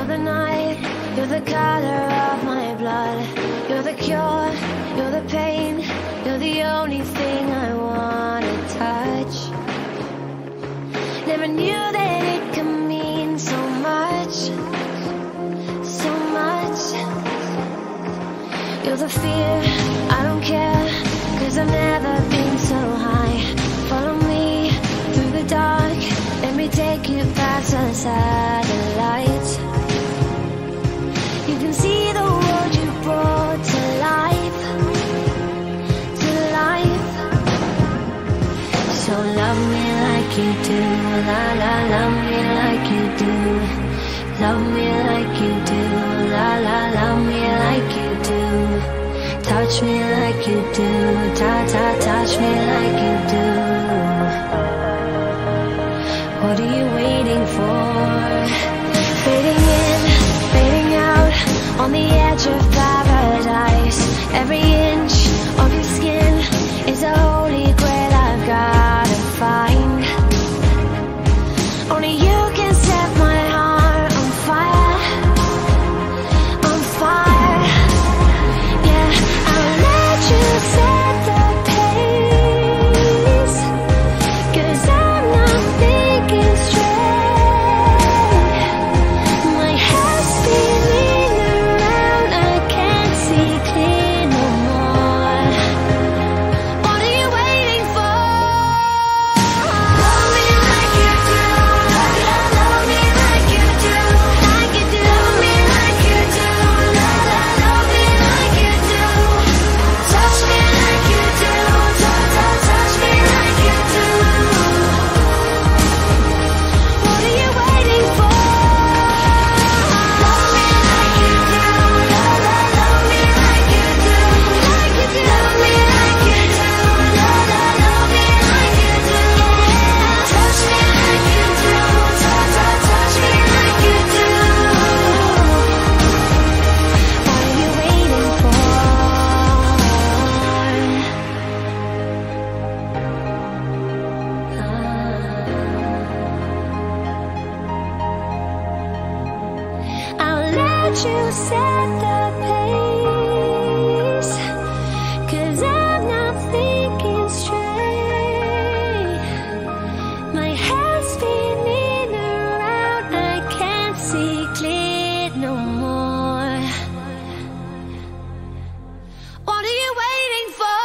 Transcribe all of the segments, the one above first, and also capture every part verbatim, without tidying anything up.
You're the night, you're the color of my blood. You're the cure, you're the pain. You're the only thing I wanna touch. Never knew that it could mean so much, so much. You're the fear, I don't care, 'cause I've never been so high. Follow me through the dark, let me take you past the satellites. You can see the world you brought to life, to life. So love me like you do, la la, love me like you do. Love me like you do, la la, love me like you do. Touch me like you do, ta ta, touch me like you do. What are you waiting for? Fading in, fading out, on the edge of paradise. Every inch of your skin is a holy grail I've gotta find. Only you can set my heart on fire, on fire. Yeah, I'll let you set the pace, 'cause I'm not thinking straight. My head's spinning around, I can't see clear no more. What are you waiting for? Love me like you do, love, love, love me like you do, like you do. Love me like you do, love, love, love me like you do. Touch me like you do, touch, touch, touch me like you do. What are you waiting for? Love me like you do, love, love, love me like you do, like you do. Love me like you do, love, love, love me like you do. Touch me like you do, touch, touch, touch me like you do. What are you waiting for? I'll let you set the pace, 'cause I'm not thinking straight. My head's spinning around, I can't see clear no more. What are you waiting for?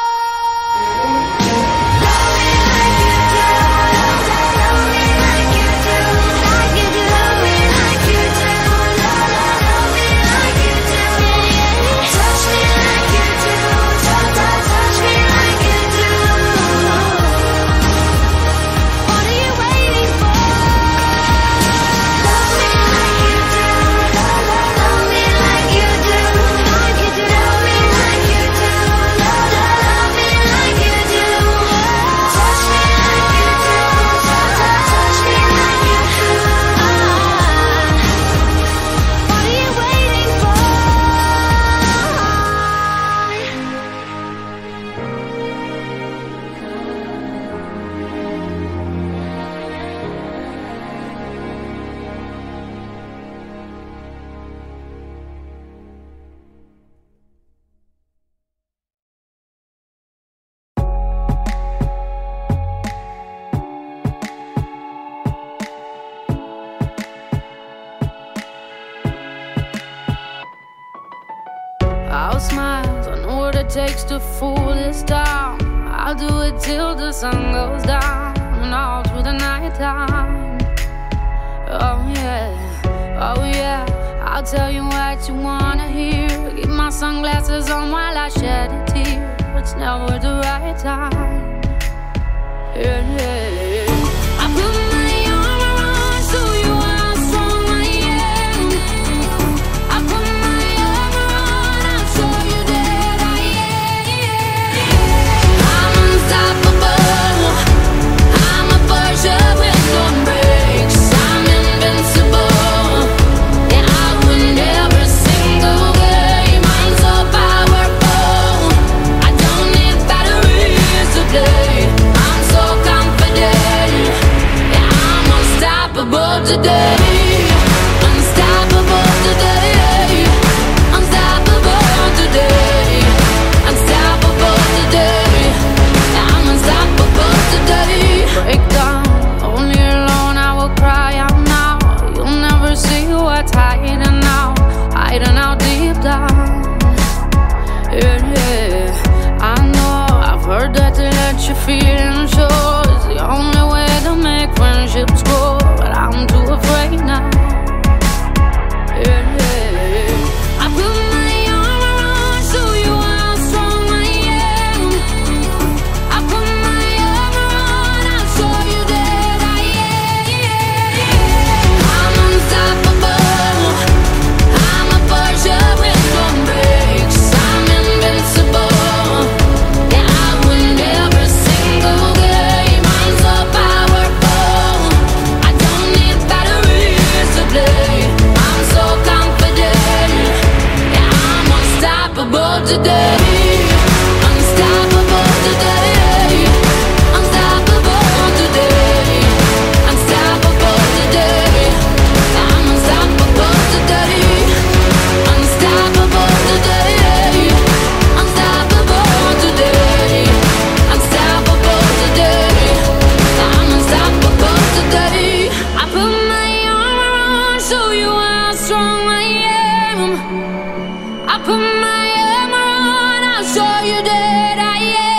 Love me like you do, love, love me like you do, like you do. Love me like you do, love, love, love me like you do. Touch me like you do, touch, touch, touch me like you do. What are you waiting for? Love me like you do, love, love, love me like you do, like you do. Love me like you do, love, love, love me like you do. Touch me like you do, touch, touch, touch me like you do. What are you waiting for? I'll smile, I know what it takes to fool this town. I'll do it till the sun goes down and all through the night time. Oh yeah, oh yeah, I'll tell you what you wanna hear. Keep my sunglasses on while I shed a tear. It's never the right time. Yeah, yeah. I put my arm around so you are so my end. I put my arm around, I'll show you that I am. I'm unstoppable. I'm a Porsche with no brakes. I'm invincible. Yeah, I win every single game. I'm so powerful. I don't need batteries to play. I'm so confident. Yeah, I'm unstoppable today. Unstoppable. getting sure is the only way to make friendships grow, but I'm too afraid now. Yeah, yeah. I put my arm around, show you how strong I am. I put my arm around, I'll show you that I am. I'm unstoppable. I'm a Porsche with no brakes. I'm invincible. Yeah, I win every single game. I'm so powerful. I don't need batteries to play. I'm so confident. Yeah, I'm unstoppable today. Unstoppable today. Unstoppable today. Unstoppable today. I'm unstoppable today. Unstoppable today. Unstoppable today. Unstoppable today. I'm unstoppable today. I put my arm around, show you how strong I am. I put my arm around, I'll show you that I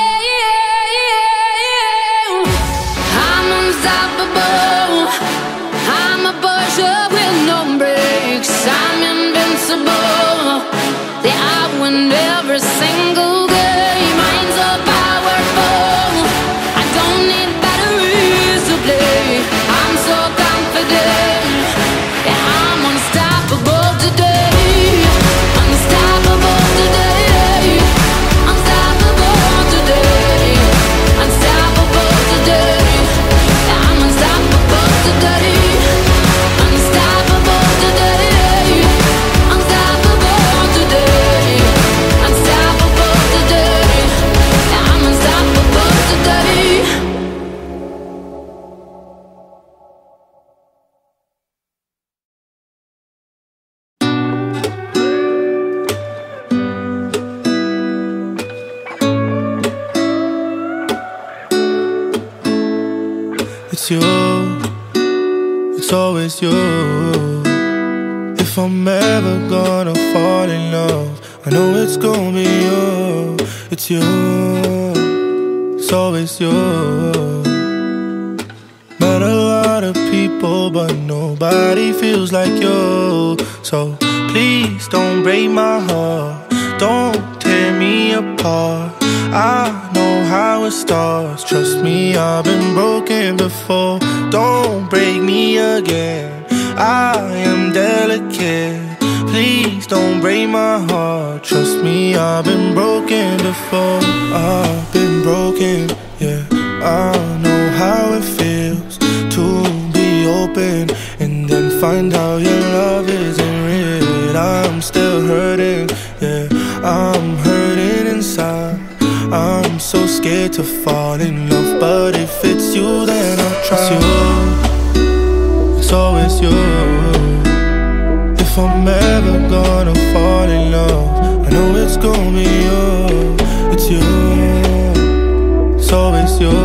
am. I'm unstoppable. I'm a Porsche with no brakes. I'm invincible. Yeah, I win every single game. I'm so powerful. I don't need batteries to play. I'm so confident. Yeah, I'm unstoppable today. Unstoppable today. Unstoppable today. Unstoppable today. Yeah, I'm unstoppable today. Unstoppable today. Unstoppable today. Unstoppable today. Yeah, I'm unstoppable today. It's you, it's always you. If I'm ever gonna fall in love, I know it's gonna be you. It's you, it's always you. Met a lot of people, but nobody feels like you. So please don't break my heart, don't tear me apart. I know how it starts, trust me, I've been broken before. Don't break me again, I am delicate. Please don't break my heart, trust me, I've been broken before. I've been broken, yeah, I know how it feels to be open and then find out your love isn't real. I'm still hurting, yeah, I'm hurting inside. I'm so scared to fall in love, but if it's you, then I'll try. It's you, it's always you. If I'm ever gonna fall in love, I know it's gonna be you. It's you, it's always you.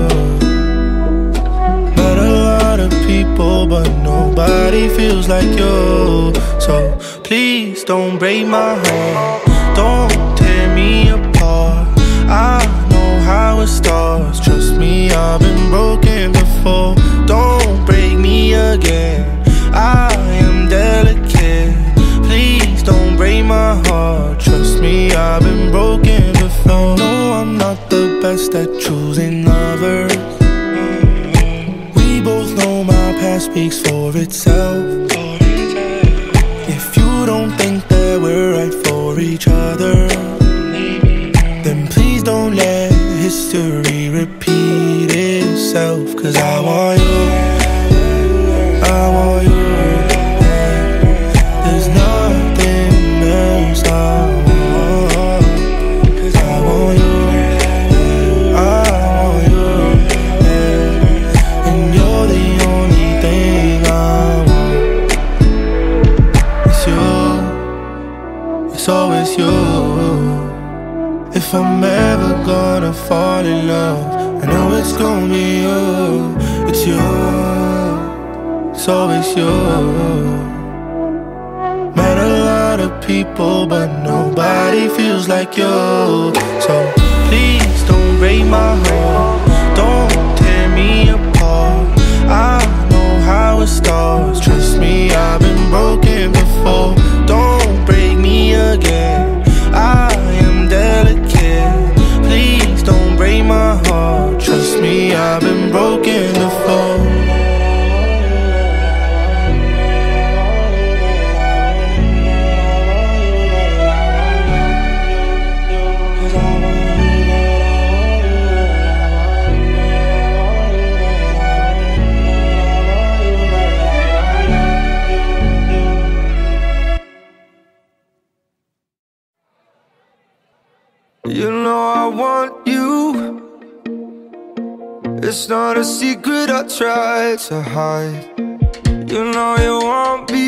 Met a lot of people, but nobody feels like you. So please don't break my heart, don't tear me apart. I know how it starts, trust me, I've been broken before. Don't break me again, I am delicate. Please don't break my heart, trust me, I've been broken before. No, I'm not the best at choosing lovers. We both know my past speaks for itself. If you don't think that we're right for each other, then please don't let history repeat itself. Cause I want you, I want you. There's nothing else I want. Cause I want you, I want you. And you're the only thing I want. It's you, it's always you. If I'm ever gonna fall in love, I know it's gonna be you. It's you, it's always you. Met a lot of people, but nobody feels like you. So please don't break my heart, I've been broken before. You know I want you. It's not a secret I try to hide. You know you want me,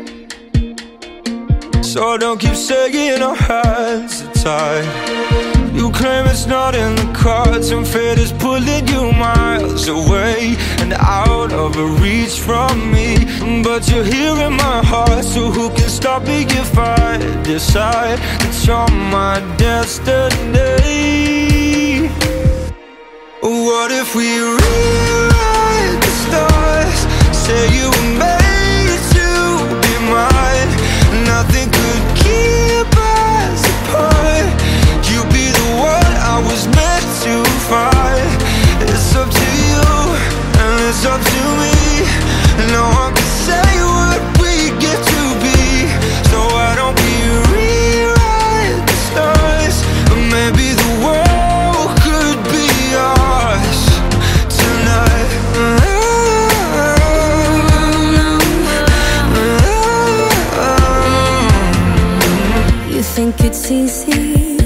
so don't keep saying our hands are tied. You claim it's not in the cards, and fate is pulling you miles away and out of reach from me. But you're here in my heart, so who can stop me if I decide that you're my destiny? What if we rewrite the stars? Say you were made to be mine. Nothing could keep us apart. You'd be the one I was meant to find. It's up to you, and it's up to me. No one can say what we get to be. So why don't we rewrite the stars? Or maybe the world could be ours tonight. You think it's easy?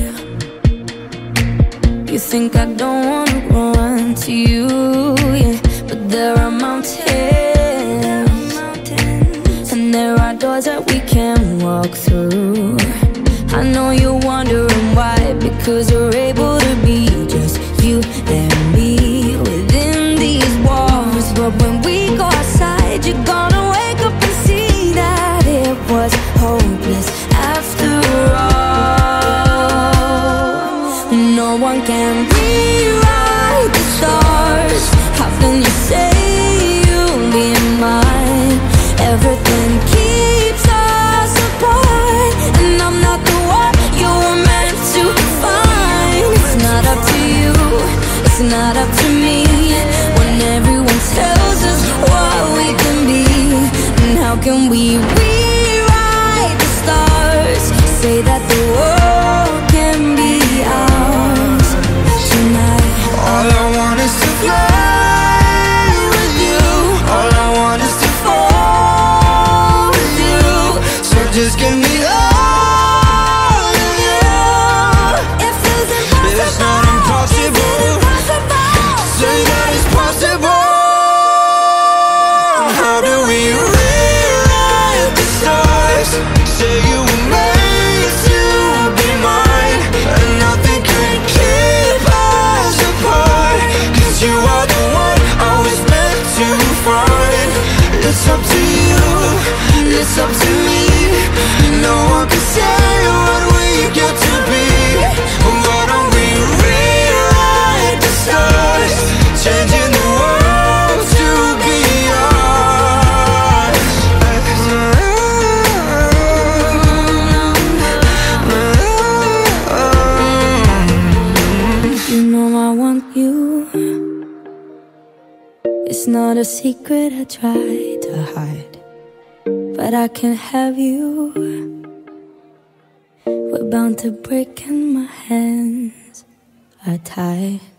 You think I don't wanna run to you, yeah. But there are mountains, and there are doors that we can walk through. I know you're wondering why, because you're able to be just you and me within these walls. But when we go outside, you're gonna wake up and see that it was hopeless after all. No one can rewrite the stars. How can you say you'll be mine? Everything keeps us apart, and I'm not the one you were meant to find. It's not up to you, it's not up to me, when everyone tells us what we can be. And how can we rewrite the stars? Say that the world can be ours tonight. All I want is to fly with you. All I want is to fall with you. So just give me all of you. It feels impossible. It's not impossible. Say that it's possible. How do we rewrite the stars? Say you were made to be mine, and nothing can keep us apart. Cause you are the one I was meant to find. It's up to you, it's up to me. No one can say what we get to be. Why don't we rewrite the stars? Changing the world to be ours. You know I want you. It's not a secret I try to hide, but I can't have you. We're bound to break and my hands are tied.